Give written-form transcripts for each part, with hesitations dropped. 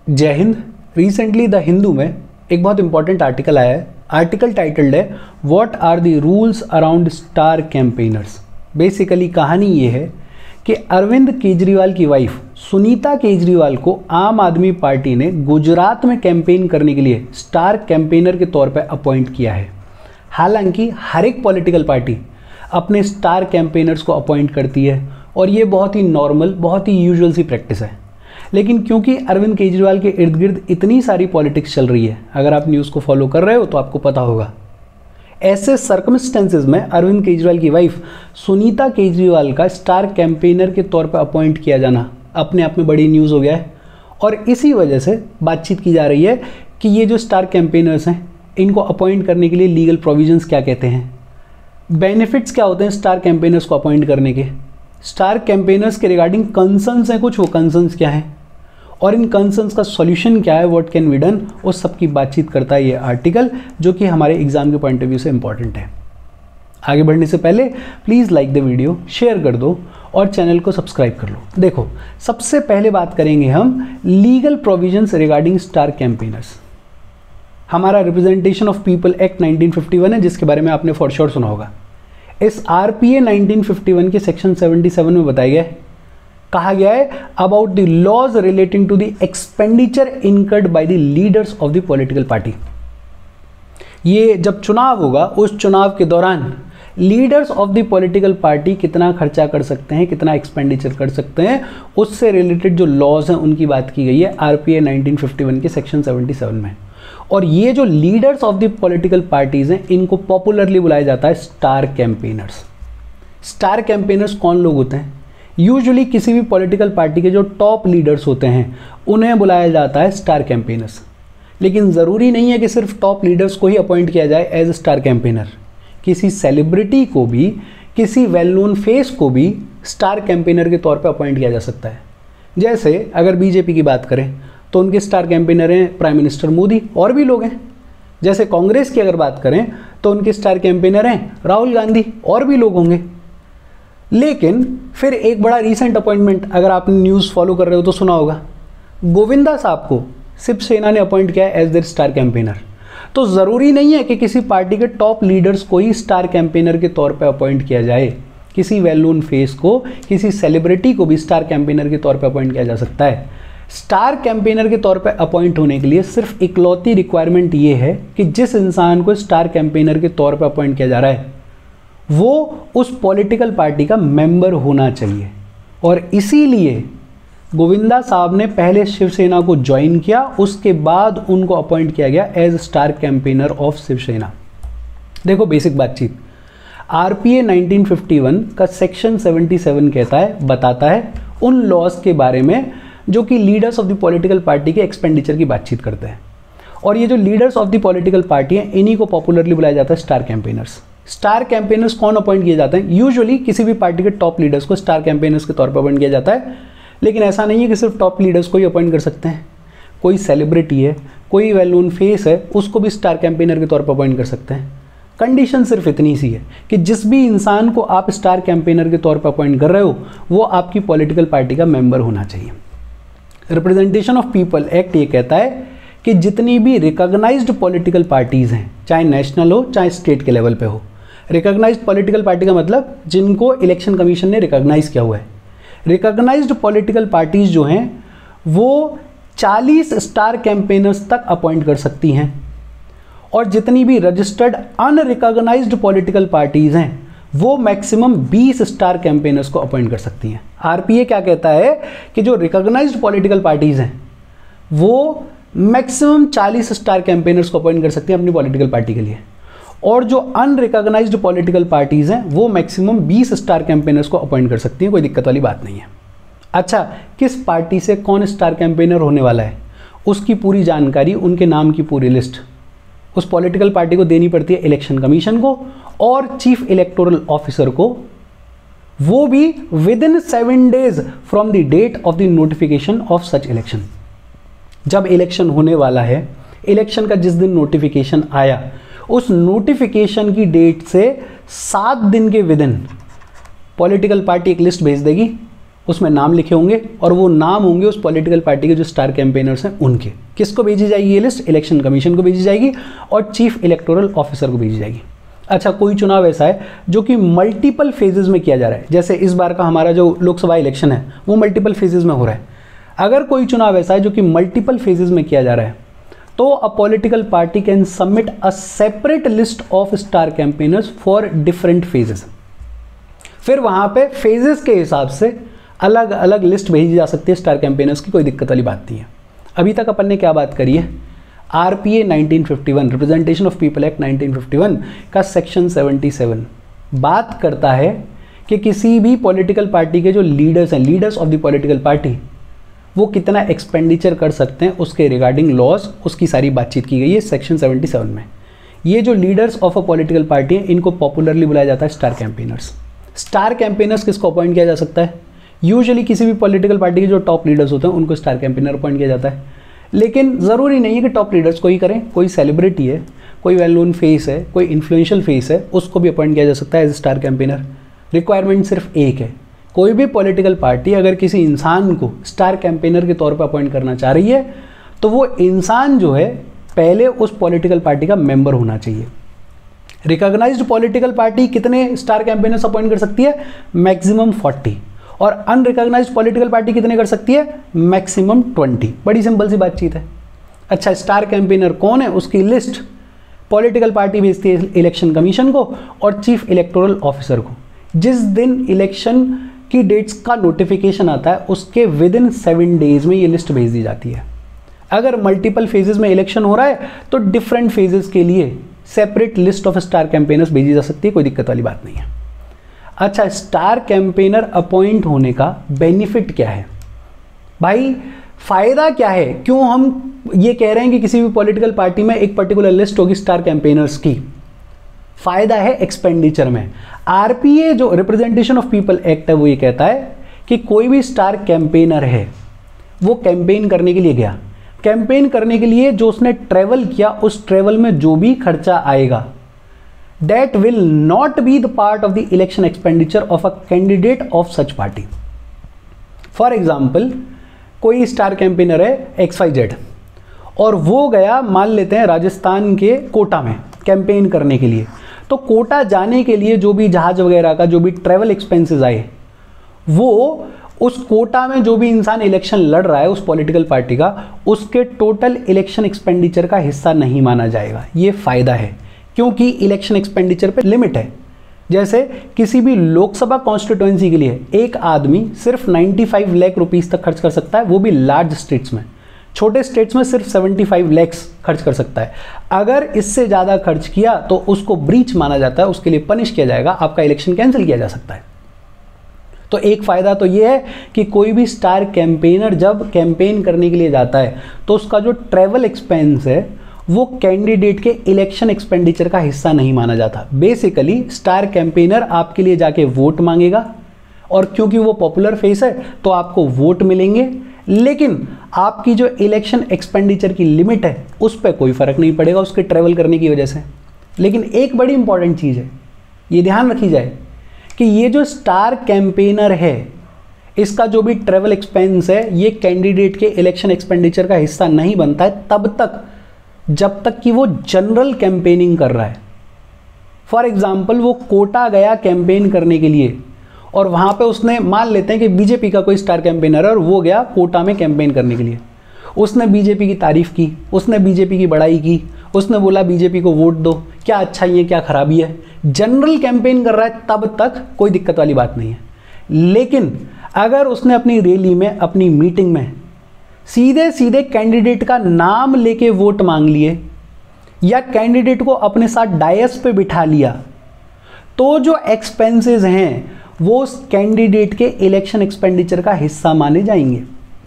जय Hind. Recently the Hindu में एक बहुत इंपॉर्टेंट आर्टिकल आया है। आर्टिकल टाइटल्ड है what are the rules around star campaigners. Basically कहानी ये है कि अरविंद केजरीवाल की वाइफ सुनीता केजरीवाल को आम आदमी पार्टी ने गुजरात में कैंपेन करने के लिए स्टार कैंपेनर के तौर पर अपॉइंट किया है। हालांकि हर एक पॉलिटिकल पार्टी अपने स्टार कैंपेनर्स को अपॉइंट करती है और ये बहुत ही नॉर्मल, बहुत ही यूजुअल सी प्रैक्टिस है। लेकिन क्योंकि अरविंद केजरीवाल के इर्द गिर्द इतनी सारी पॉलिटिक्स चल रही है, अगर आप न्यूज़ को फॉलो कर रहे हो तो आपको पता होगा, ऐसे सर्कमस्टेंसेस में अरविंद केजरीवाल की वाइफ सुनीता केजरीवाल का स्टार कैंपेनर के तौर पर अपॉइंट किया जाना अपने आप में बड़ी न्यूज़ हो गया है। और इसी वजह से बातचीत की जा रही है कि ये जो स्टार कैंपेनर्स हैं इनको अपॉइंट करने के लिए लीगल प्रोविजंस क्या कहते हैं, बेनिफिट्स क्या होते हैं स्टार कैंपेनर्स को अपॉइंट करने के, स्टार कैंपेनर्स के रिगार्डिंग कंसर्न्स हैं कुछ, वो कंसर्न्स क्या हैं और इन कंसर्न्स का सॉल्यूशन क्या है, व्हाट कैन बी डन, उस सब की बातचीत करता है ये आर्टिकल, जो कि हमारे एग्जाम के पॉइंट ऑफ व्यू से इंपॉर्टेंट है। आगे बढ़ने से पहले please like the video, share कर दो और चैनल को सब्सक्राइब कर लो। देखो, सबसे पहले बात करेंगे हम legal provisions regarding star campaigners. हमारा रिप्रेजेंटेशन ऑफ पीपल एक्ट 1951 है, जिसके बारे में आपने फॉर श्योर सुना होगा। इस आरपीए 1951 के सेक्शन 77 में बताया गया है, कहा गया है about the laws relating to the expenditure incurred by the leaders of the political party. ये जब चुनाव होगा उस चुनाव के दौरान leaders of the political party कितना खर्चा कर सकते हैं, कितना एक्सपेंडिचर कर सकते हैं, उससे रिलेटेड जो लॉज हैं उनकी बात की गई है आरपीए 1951 के सेक्शन 77 में। और ये जो leaders of the political parties हैं इनको पॉपुलरली बुलाया जाता है स्टार कैंपेनर्स। स्टार कैंपेनर्स कौन लोग होते हैं? यूजुअली किसी भी पॉलिटिकल पार्टी के जो टॉप लीडर्स होते हैं उन्हें बुलाया जाता है स्टार कैंपेनर्स। लेकिन ज़रूरी नहीं है कि सिर्फ टॉप लीडर्स को ही अपॉइंट किया जाए एज स्टार कैंपेनर। किसी सेलिब्रिटी को भी, किसी वेल नोन फेस को भी स्टार कैंपेनर के तौर पर अपॉइंट किया जा सकता है। जैसे अगर बीजेपी की बात करें तो उनके स्टार कैंपेनर हैं प्राइम मिनिस्टर मोदी, और भी लोग हैं। जैसे कांग्रेस की अगर बात करें तो उनके स्टार कैंपेनर हैं राहुल गांधी, और भी लोग होंगे। लेकिन फिर एक बड़ा रीसेंट अपॉइंटमेंट, अगर आप न्यूज़ फॉलो कर रहे हो तो सुना होगा, गोविंदा साहब को शिवसेना ने अपॉइंट किया एज देयर स्टार कैंपेनर। तो ज़रूरी नहीं है कि किसी पार्टी के टॉप लीडर्स को ही स्टार कैंपेनर के तौर पर अपॉइंट किया जाए। किसी वेल नोन फेस को, किसी सेलिब्रिटी को भी स्टार कैंपेनर के तौर पर अपॉइंट किया जा सकता है। स्टार कैंपेनर के तौर पर अपॉइंट होने के लिए सिर्फ इकलौती रिक्वायरमेंट ये है कि जिस इंसान को स्टार कैंपेनर के तौर पर अपॉइंट किया जा रहा है वो उस पॉलिटिकल पार्टी का मेंबर होना चाहिए। और इसीलिए गोविंदा साहब ने पहले शिवसेना को ज्वाइन किया, उसके बाद उनको अपॉइंट किया गया as star campaigner of Shiv Sena. देखो बेसिक बातचीत, आरपीए 1951 का सेक्शन 77 कहता है, बताता है उन लॉज के बारे में जो कि leaders of the political party के एक्सपेंडिचर की बातचीत करते हैं। और ये जो leaders of the political party हैं इन्हीं को पॉपुलरली बुलाया जाता है स्टार कैंपेनर्स। स्टार कैंपेनर्स कौन अपॉइंट किए जाते हैं? यूजुअली किसी भी पार्टी के टॉप लीडर्स को स्टार कैंपेनर्स के तौर पर अपॉइंट किया जाता है। लेकिन ऐसा नहीं है कि सिर्फ टॉप लीडर्स को ही अपॉइंट कर सकते हैं। कोई सेलिब्रिटी है, कोई वेल नोन फेस है, उसको भी स्टार कैंपेनर के तौर पर अपॉइंट कर सकते हैं। कंडीशन सिर्फ इतनी सी है कि जिस भी इंसान को आप स्टार कैंपेनर के तौर पर अपॉइंट कर रहे हो वो आपकी पॉलिटिकल पार्टी का मेंबर होना चाहिए। रिप्रेजेंटेशन ऑफ पीपल एक्ट ये कहता है कि जितनी भी रिकॉग्नाइज्ड पॉलिटिकल पार्टीज हैं, चाहे नेशनल हो चाहे स्टेट के लेवल पे हो, रिकॉग्नाइज्ड पॉलिटिकल पार्टी का मतलब जिनको इलेक्शन कमीशन ने रिकॉग्नाइज किया हुआ है। रिकॉग्नाइज्ड पॉलिटिकल पार्टीज जो हैं वो 40 स्टार कैंपेनर्स तक अपॉइंट कर सकती हैं। और जितनी भी रजिस्टर्ड अनरिकॉग्नाइज्ड पॉलिटिकल पार्टीज हैं वो मैक्सिमम 20 स्टार कैंपेनर्स को अपॉइंट कर सकती हैं। आरपीए क्या कहता है कि जो रिकॉग्नाइज्ड पॉलिटिकल पार्टीज हैं वो मैक्सिमम 40 स्टार कैंपेनर्स को अपॉइंट कर सकती हैं अपनी पॉलिटिकल पार्टी के लिए, और जो अनरिकॉग्नाइज्ड पॉलिटिकल पार्टीज हैं वो मैक्सिमम 20 स्टार कैंपेनर्स को अपॉइंट कर सकती हैं। कोई दिक्कत वाली बात नहीं है। अच्छा, किस पार्टी से कौन स्टार कैंपेनर होने वाला है उसकी पूरी जानकारी, उनके नाम की पूरी लिस्ट उस पॉलिटिकल पार्टी को देनी पड़ती है इलेक्शन कमीशन को और चीफ इलेक्टोरल ऑफिसर को, वो भी within 7 days from the date of the notification of such election. जब इलेक्शन होने वाला है, इलेक्शन का जिस दिन नोटिफिकेशन आया उस नोटिफिकेशन की डेट से 7 दिन के विद इन पॉलिटिकल पार्टी एक लिस्ट भेज देगी उसमें नाम लिखे होंगे और वो नाम होंगे उस पॉलिटिकल पार्टी के जो स्टार कैंपेनर्स हैं उनके। किसको भेजी जाएगी ये लिस्ट? इलेक्शन कमीशन को भेजी जाएगी और चीफ इलेक्टोरल ऑफिसर को भेजी जाएगी। अच्छा, कोई चुनाव ऐसा है जो कि मल्टीपल फेजेस में किया जा रहा है, जैसे इस बार का हमारा जो लोकसभा इलेक्शन है वो मल्टीपल फेजेस में हो रहा है। अगर कोई चुनाव ऐसा है जो कि मल्टीपल फेजेस में किया जा रहा है तो a political party can submit a separate list of star campaigners for different phases. फिर वहां पे फेजेस के हिसाब से अलग अलग लिस्ट भेजी जा सकती है स्टार कैंपेनर्स की, कोई दिक्कत वाली बात नहीं है। अभी तक अपन ने क्या बात करी है? RPA 1951, representation of people act 1951 का सेक्शन 77 बात करता है कि किसी भी पॉलिटिकल पार्टी के जो लीडर्स हैं, leaders of the political party, वो कितना एक्सपेंडिचर कर सकते हैं उसके रिगार्डिंग लॉज, उसकी सारी बातचीत की गई है सेक्शन 77 में। ये जो leaders of a political party हैं इनको पॉपुलरली बुलाया जाता है स्टार कैंपेनर्स। स्टार कैंपेनर्स किसको अपॉइंट किया जा सकता है? यूजुअली किसी भी पॉलिटिकल पार्टी के जो टॉप लीडर्स होते हैं उनको स्टार कैंपेनर अपॉइंट किया जाता है, लेकिन ज़रूरी नहीं है कि टॉप लीडर्स को ही करें। कोई सेलिब्रिटी है, कोई वेल नोन फेस है, कोई इन्फ्लुएंशियल फेस है, उसको भी अपॉइंट किया जा सकता है एज स्टार कैंपेनर। रिक्वायरमेंट सिर्फ एक है, कोई भी पॉलिटिकल पार्टी अगर किसी इंसान को स्टार कैंपेनर के तौर पर अपॉइंट करना चाह रही है तो वो इंसान जो है पहले उस पॉलिटिकल पार्टी का मेंबर होना चाहिए। रिकॉग्नाइज्ड पॉलिटिकल पार्टी कितने स्टार कैंपेनर्स अपॉइंट कर सकती है? मैक्सिमम 40। और अनरिकॉग्नाइज्ड पॉलिटिकल पार्टी कितने कर सकती है? मैक्सिमम 20। बड़ी सिंपल सी बातचीत है। अच्छा, स्टार कैंपेनर कौन है उसकी लिस्ट पॉलिटिकल पार्टी भेजती है इलेक्शन कमीशन को और चीफ इलेक्टोरल ऑफिसर को। जिस दिन इलेक्शन की डेट्स का नोटिफिकेशन आता है उसके विद इन 7 डेज में ये लिस्ट भेज दी जाती है। अगर मल्टीपल फेजेस में इलेक्शन हो रहा है तो डिफरेंट फेजेस के लिए separate list of star campaigners भेजी जा सकती है, कोई दिक्कत वाली बात नहीं है। अच्छा, स्टार कैंपेनर अपॉइंट होने का बेनिफिट क्या है भाई? फायदा क्या है? क्यों हम ये कह रहे हैं कि किसी भी पॉलिटिकल पार्टी में एक पर्टिकुलर लिस्ट होगी स्टार कैंपेनर्स की? फायदा है एक्सपेंडिचर में। आरपीए जो रिप्रेजेंटेशन ऑफ पीपल एक्ट है वो ये कहता है कि कोई भी स्टार कैंपेनर है वो कैंपेन करने के लिए गया, कैंपेन करने के लिए जो उसने ट्रेवल किया उस ट्रेवल में जो भी खर्चा आएगा that will not be the part of the election expenditure of a candidate of such party. For example, कोई स्टार कैंपेनर है XYZ और वो गया, मान लेते हैं राजस्थान के कोटा में कैंपेन करने के लिए, तो कोटा जाने के लिए जो भी जहाज वगैरह का जो भी ट्रेवल एक्सपेंसेस आए वो उस कोटा में जो भी इंसान इलेक्शन लड़ रहा है उस पॉलिटिकल पार्टी का, उसके टोटल इलेक्शन एक्सपेंडिचर का हिस्सा नहीं माना जाएगा। ये फायदा है क्योंकि इलेक्शन एक्सपेंडिचर पे लिमिट है। जैसे किसी भी लोकसभा कॉन्स्टिट्यूएंसी के लिए एक आदमी सिर्फ 95 लाख रुपीस तक खर्च कर सकता है, वो भी लार्ज स्टेट्स में। छोटे स्टेट्स में सिर्फ 75 लाख खर्च कर सकता है। अगर इससे ज़्यादा खर्च किया तो उसको ब्रीच माना जाता है, उसके लिए पनिश किया जाएगा, आपका इलेक्शन कैंसिल किया जा सकता है। तो एक फ़ायदा तो ये है कि कोई भी स्टार कैंपेनर जब कैंपेन करने के लिए जाता है तो उसका जो ट्रैवल एक्सपेंस है वो कैंडिडेट के इलेक्शन एक्सपेंडिचर का हिस्सा नहीं माना जाता। बेसिकली स्टार कैंपेनर आपके लिए जाके वोट मांगेगा और क्योंकि वो पॉपुलर फेस है तो आपको वोट मिलेंगे, लेकिन आपकी जो इलेक्शन एक्सपेंडिचर की लिमिट है उस पर कोई फ़र्क नहीं पड़ेगा उसके ट्रैवल करने की वजह से। लेकिन एक बड़ी इंपॉर्टेंट चीज़ है, ये ध्यान रखी जाए कि ये जो स्टार कैंपेनर है इसका जो भी ट्रैवल एक्सपेंस है ये कैंडिडेट के इलेक्शन एक्सपेंडिचर का हिस्सा नहीं बनता है तब तक जब तक कि वो जनरल कैंपेनिंग कर रहा है। फॉर एग्जाम्पल, वो कोटा गया कैंपेन करने के लिए और वहाँ पे उसने, मान लेते हैं कि बीजेपी का कोई स्टार कैंपेनर है और वो गया कोटा में कैंपेन करने के लिए, उसने बीजेपी की तारीफ़ की, उसने बीजेपी की बड़ाई की, उसने बोला बीजेपी को वोट दो, क्या अच्छाई है क्या खराबी है, जनरल कैंपेन कर रहा है तब तक कोई दिक्कत वाली बात नहीं है। लेकिन अगर उसने अपनी रैली में, अपनी मीटिंग में सीधे सीधे कैंडिडेट का नाम लेके वोट मांग लिए या कैंडिडेट को अपने साथ डायस पे बिठा लिया तो जो एक्सपेंसेस हैं वो उस कैंडिडेट के इलेक्शन एक्सपेंडिचर का हिस्सा माने जाएंगे।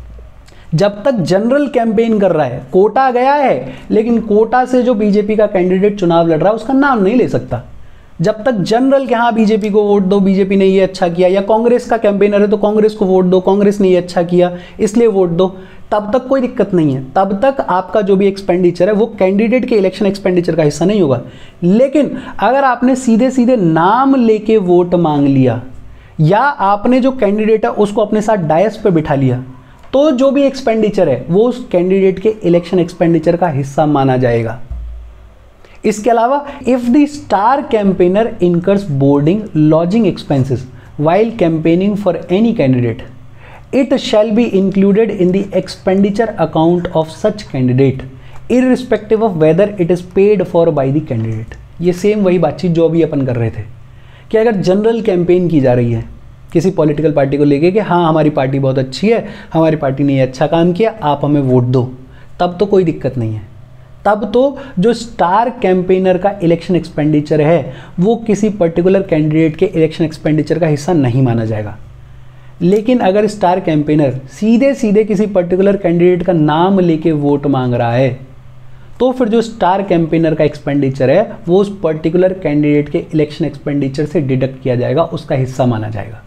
जब तक जनरल कैंपेन कर रहा है, कोटा गया है लेकिन कोटा से जो बीजेपी का कैंडिडेट चुनाव लड़ रहा है उसका नाम नहीं ले सकता। जब तक जनरल के हाँ बीजेपी को वोट दो, बीजेपी ने ये अच्छा किया, या कांग्रेस का कैंपेनर है तो कांग्रेस को वोट दो, कांग्रेस ने ये अच्छा किया इसलिए वोट दो, तब तक कोई दिक्कत नहीं है। तब तक आपका जो भी एक्सपेंडिचर है वो कैंडिडेट के इलेक्शन एक्सपेंडिचर का हिस्सा नहीं होगा। लेकिन अगर आपने सीधे सीधे नाम लेके वोट मांग लिया या आपने जो कैंडिडेट है उसको अपने साथ डायस पे बिठा लिया, तो जो भी एक्सपेंडिचर है वो उस कैंडिडेट के इलेक्शन एक्सपेंडिचर का हिस्सा माना जाएगा। इसके अलावा if the star campaigner incurs boarding lodging expenses while campaigning for any candidate, it shall be included in the expenditure account of such candidate, irrespective of whether it is paid for by the candidate। ये same वही बातचीत जो अभी अपन कर रहे थे कि अगर जनरल कैंपेन की जा रही है किसी पॉलिटिकल पार्टी को लेके कि हाँ हमारी पार्टी बहुत अच्छी है, हमारी पार्टी ने अच्छा काम किया, आप हमें वोट दो, तब तो कोई दिक्कत नहीं है। तब तो जो स्टार कैंपेनर का इलेक्शन एक्सपेंडिचर है वो किसी पर्टिकुलर कैंडिडेट के इलेक्शन एक्सपेंडिचर का हिस्सा नहीं माना जाएगा। लेकिन अगर स्टार कैंपेनर सीधे सीधे किसी पर्टिकुलर कैंडिडेट का नाम लेके वोट मांग रहा है, तो फिर जो स्टार कैंपेनर का एक्सपेंडिचर है वो उस पर्टिकुलर कैंडिडेट के इलेक्शन एक्सपेंडिचर से डिडक्ट किया जाएगा, उसका हिस्सा माना जाएगा।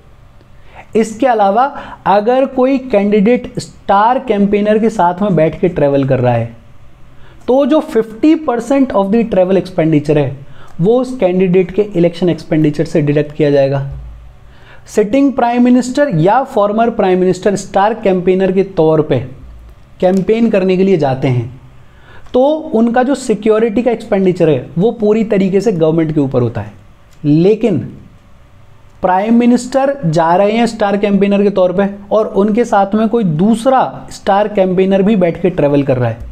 इसके अलावा अगर कोई कैंडिडेट स्टार कैंपेनर के साथ में बैठ के ट्रेवल कर रहा है, तो जो 50% ऑफ द ट्रैवल एक्सपेंडिचर है वो उस कैंडिडेट के इलेक्शन एक्सपेंडिचर से डिडक्ट किया जाएगा। सिटिंग प्राइम मिनिस्टर या former prime minister star campaigner के तौर पे कैंपेन करने के लिए जाते हैं, तो उनका जो सिक्योरिटी का एक्सपेंडिचर है वो पूरी तरीके से गवर्नमेंट के ऊपर होता है। लेकिन प्राइम मिनिस्टर जा रहे हैं स्टार कैंपेनर के तौर पे और उनके साथ में कोई दूसरा स्टार कैंपेनर भी बैठ के ट्रेवल कर रहा है,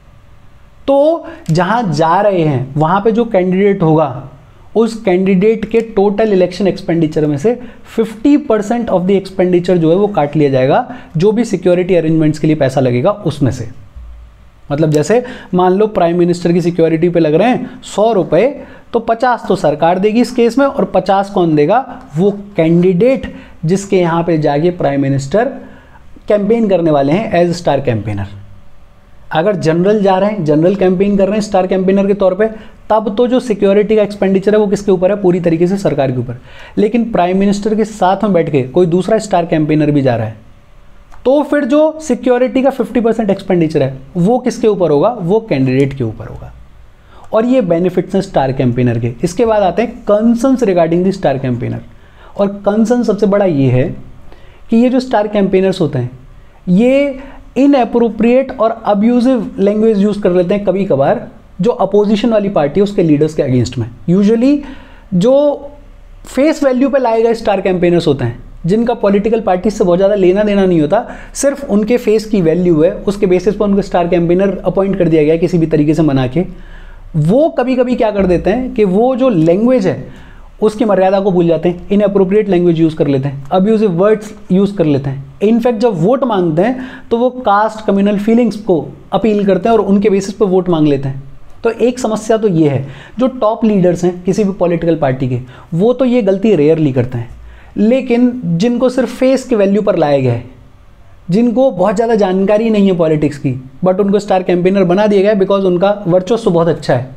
तो जहां जा रहे हैं वहां पे जो कैंडिडेट होगा उस कैंडिडेट के टोटल इलेक्शन एक्सपेंडिचर में से 50% ऑफ द एक्सपेंडिचर जो है वो काट लिया जाएगा, जो भी सिक्योरिटी अरेंजमेंट्स के लिए पैसा लगेगा उसमें से। मतलब जैसे मान लो प्राइम मिनिस्टर की सिक्योरिटी पे लग रहे हैं 100 रुपए, तो 50 तो सरकार देगी इस केस में, और 50 कौन देगा? वो कैंडिडेट जिसके यहाँ पे जाके प्राइम मिनिस्टर कैंपेन करने वाले हैं एज स्टार कैंपेनर। अगर जनरल जा रहे हैं, जनरल कैंपेन कर रहे हैं स्टार कैंपेनर के तौर पे, तब तो जो सिक्योरिटी का एक्सपेंडिचर है वो किसके ऊपर है? पूरी तरीके से सरकार के ऊपर। लेकिन प्राइम मिनिस्टर के साथ में बैठ के कोई दूसरा स्टार कैंपेनर भी जा रहा है, तो फिर जो सिक्योरिटी का 50% एक्सपेंडिचर है वो किसके ऊपर होगा? वो कैंडिडेट के ऊपर होगा। और ये बेनिफिट्स हैं स्टार कैंपेनर के। इसके बाद आते हैं concerns regarding the star campaigner. और कंसर्न सबसे बड़ा ये है कि ये जो स्टार कैंपेनर्स होते हैं ये इनएप्रोप्रिएट और अब्यूजिव लैंग्वेज यूज़ कर लेते हैं कभी कभार, जो अपोजिशन वाली पार्टी है उसके लीडर्स के अगेंस्ट में। यूजुअली जो फेस वैल्यू पे लाए गए स्टार कैंपेनर्स होते हैं, जिनका पॉलिटिकल पार्टी से बहुत ज़्यादा लेना देना नहीं होता, सिर्फ उनके फेस की वैल्यू है, उसके बेसिस पर उनको स्टार कैंपेनर अपॉइंट कर दिया गया किसी भी तरीके से मना के, वो कभी कभी क्या कर देते हैं कि वो जो लैंग्वेज है उसकी मर्यादा को भूल जाते हैं, इनएप्रोप्रिएट लैंग्वेज यूज़ कर लेते हैं, अब्यूजिव वर्ड्स यूज़ कर लेते हैं। इनफैक्ट जब वोट मांगते हैं तो वो कास्ट कम्युनल फीलिंग्स को अपील करते हैं और उनके बेसिस पर वोट मांग लेते हैं। तो एक समस्या तो ये है, जो टॉप लीडर्स हैं किसी भी पॉलिटिकल पार्टी के, वो तो ये गलती रेयरली करते हैं, लेकिन जिनको सिर्फ फेस के वैल्यू पर लाया गया है, जिनको बहुत ज़्यादा जानकारी नहीं है पॉलिटिक्स की, बट उनको स्टार कैंपेनर बना दिया गया है बिकॉज उनका वर्चस्व बहुत अच्छा है,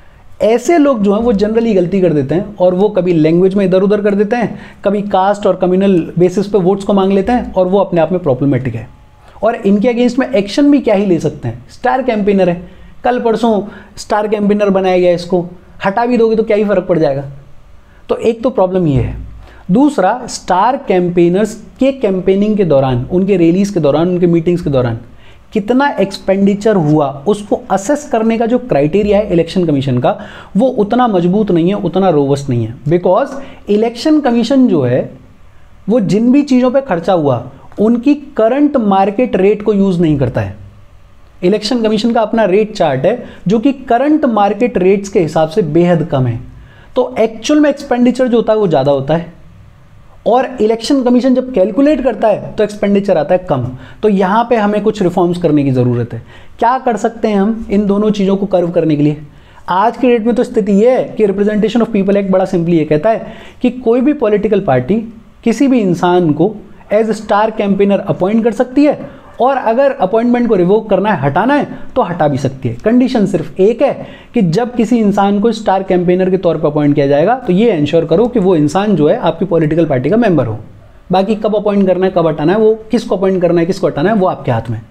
ऐसे लोग जो हैं वो जनरली गलती कर देते हैं और वो कभी लैंग्वेज में इधर उधर कर देते हैं, कभी कास्ट और कम्युनल बेसिस पे वोट्स को मांग लेते हैं, और वो अपने आप में प्रॉब्लमेटिक है। और इनके अगेंस्ट में एक्शन भी क्या ही ले सकते हैं, स्टार कैंपेनर है, कल परसों स्टार कैंपेनर बनाया गया, इसको हटा भी दोगे तो क्या ही फर्क पड़ जाएगा। तो एक तो प्रॉब्लम ये है। दूसरा, स्टार कैंपेनर्स के कैंपेनिंग के दौरान, उनके रैलीज के दौरान, उनके मीटिंग्स के दौरान कितना एक्सपेंडिचर हुआ उसको असेस करने का जो क्राइटेरिया है इलेक्शन कमीशन का, वो उतना मजबूत नहीं है, उतना रोबस्ट नहीं है। बिकॉज इलेक्शन कमीशन जो है वो जिन भी चीज़ों पे खर्चा हुआ उनकी करंट मार्केट रेट को यूज़ नहीं करता है। इलेक्शन कमीशन का अपना रेट चार्ट है जो कि करंट मार्केट रेट्स के हिसाब से बेहद कम है, तो एक्चुअल में एक्सपेंडिचर जो होता है वो ज़्यादा होता है, और इलेक्शन कमीशन जब कैलकुलेट करता है तो एक्सपेंडिचर आता है कम। तो यहाँ पे हमें कुछ रिफॉर्म्स करने की ज़रूरत है। क्या कर सकते हैं हम इन दोनों चीज़ों को कर्व करने के लिए? आज के डेट में तो स्थिति ये है कि रिप्रेजेंटेशन ऑफ पीपल एक्ट बड़ा सिंपली ये कहता है कि कोई भी पॉलिटिकल पार्टी किसी भी इंसान को एज स्टार कैंपेनर अपॉइंट कर सकती है, और अगर अपॉइंटमेंट को रिवोक करना है, हटाना है, तो हटा भी सकती है। कंडीशन सिर्फ एक है कि जब किसी इंसान को स्टार कैंपेनर के तौर पर अपॉइंट किया जाएगा तो ये इंश्योर करो कि वो इंसान जो है आपकी पॉलिटिकल पार्टी का मेंबर हो। बाकी कब अपॉइंट करना है, कब हटाना है, वो किसको अपॉइंट करना है, किसको हटाना है, वो आपके हाथ में।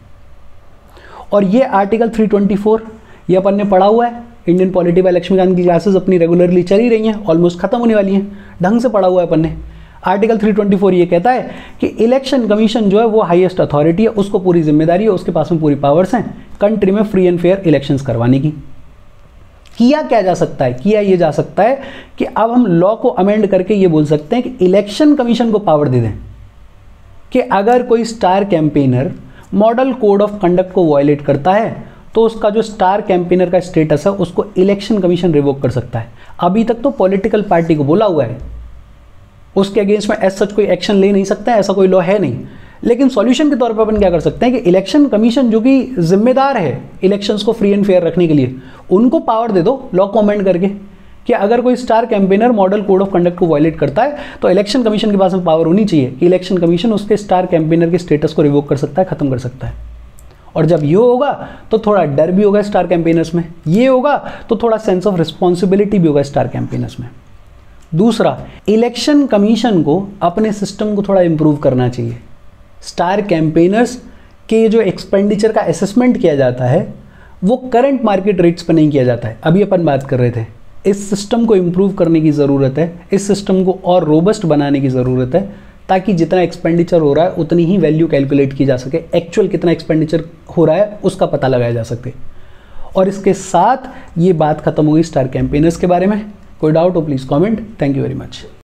और ये आर्टिकल 324 ये अपन ने पढ़ा हुआ है। इंडियन पॉलिटी बाय लक्ष्मीकांत की क्लासेस अपनी रेगुलरली चली रही हैं, ऑलमोस्ट खत्म होने वाली हैं, ढंग से पढ़ा हुआ है अपन ने। आर्टिकल 324 ये कहता है कि इलेक्शन कमीशन जो है वो हाईएस्ट अथॉरिटी है, उसको पूरी जिम्मेदारी है, उसके पास में पूरी पावर्स हैं कंट्री में फ्री एंड फेयर इलेक्शंस करवाने की। किया क्या जा सकता है? किया ये जा सकता है कि अब हम लॉ को अमेंड करके ये बोल सकते हैं कि इलेक्शन कमीशन को पावर दे दें कि अगर कोई star campaigner model code of conduct को वायलेट करता है तो उसका जो स्टार कैंपेनर का स्टेटस है उसको इलेक्शन कमीशन रिवोक कर सकता है। अभी तक तो पॉलिटिकल पार्टी को बोला हुआ है, उसके अगेंस्ट में एज सच कोई एक्शन ले नहीं सकता है, ऐसा कोई लॉ है नहीं। लेकिन सॉल्यूशन के तौर पर अपन क्या कर सकते हैं कि इलेक्शन कमीशन जो कि जिम्मेदार है इलेक्शंस को फ्री एंड फेयर रखने के लिए, उनको पावर दे दो लॉ को अमेंड करके कि अगर कोई star campaigner model code of conduct को वायलेट करता है तो इलेक्शन कमीशन के पास में पावर होनी चाहिए कि इलेक्शन कमीशन उसके स्टार कैंपेनर के स्टेटस को रिवोक कर सकता है, खत्म कर सकता है। और जब ये होगा तो थोड़ा डर भी होगा स्टार कैंपेनर्स में, ये होगा तो थोड़ा सेंस ऑफ रिस्पॉन्सिबिलिटी भी होगा स्टार कैंपेनर्स में। दूसरा, इलेक्शन कमीशन को अपने सिस्टम को थोड़ा इंप्रूव करना चाहिए। स्टार कैंपेनर्स के जो एक्सपेंडिचर का असेसमेंट किया जाता है वो करंट मार्केट रेट्स पर नहीं किया जाता है। अभी अपन बात कर रहे थे, इस सिस्टम को इम्प्रूव करने की ज़रूरत है, इस सिस्टम को और रोबस्ट बनाने की ज़रूरत है ताकि जितना एक्सपेंडिचर हो रहा है उतनी ही वैल्यू कैलकुलेट की जा सके, एक्चुअल कितना एक्सपेंडिचर हो रहा है उसका पता लगाया जा सके। और इसके साथ ये बात खत्म हुई स्टार कैंपेनर्स के बारे में। कोई डाउट हो please comment. Thank you very much.